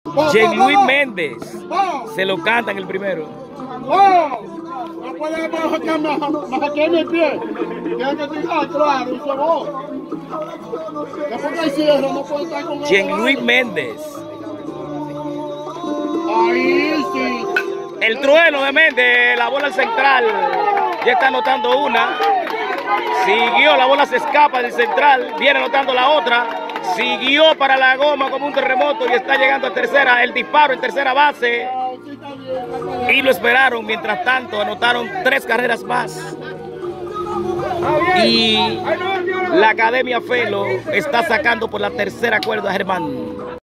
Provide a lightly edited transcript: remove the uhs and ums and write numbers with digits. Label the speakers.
Speaker 1: Jean Luis Méndez se lo canta en el primero.
Speaker 2: No puede masaquearme el pie. Tiene que tirar, claro, y se va. Después que cierra, no puede estar con
Speaker 1: Jean Luis Méndez.
Speaker 2: Ahí sí.
Speaker 1: El trueno de Méndez, la bola al central. Ya está anotando una. Siguió, la bola se escapa del central. Viene anotando la otra. Siguió para la goma como un terremoto y está llegando a tercera. El disparo en tercera base. Y lo esperaron. Mientras tanto, anotaron 3 carreras más. Y la Academia Felo está sacando por la tercera cuerda a Germán.